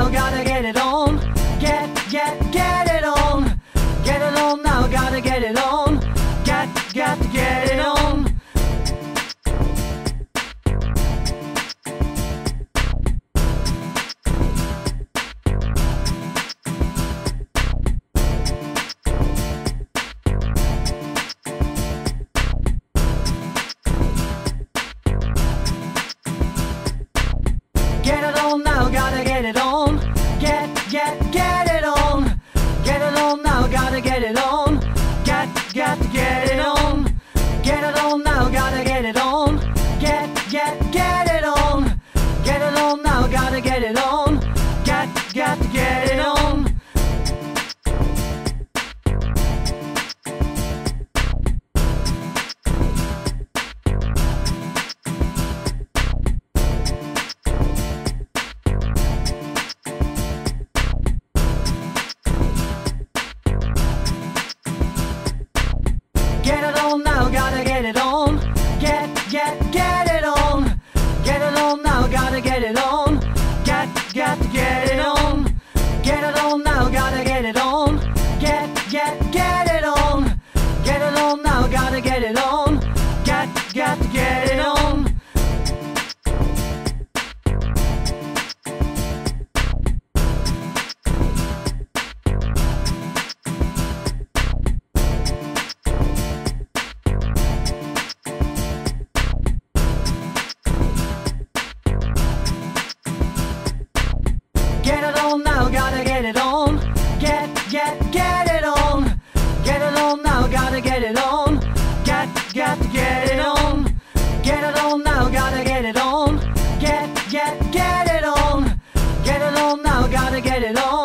gotta get it on. Get it on. Get it on now, gotta get it on. Got to get it on. Get it on now, gotta get it on. Get it on. Get it on now, gotta get it on. Got to get it on. Get it on now, gotta get it on. Get it on. Get it on now, gotta get it on. Got to get it on. Get it on now, gotta get it on. Get it on. Get it on now, gotta get it on. Got to get it on. Get it on now, gotta get it on. Get it on. Get it on now, gotta get it on. Got to get it on. Get it on now, gotta get it on. Get it on. Get it on now, gotta get it on. Got to get it on. Get it on now, gotta get it on. Get it on. Get it on now, gotta get it on.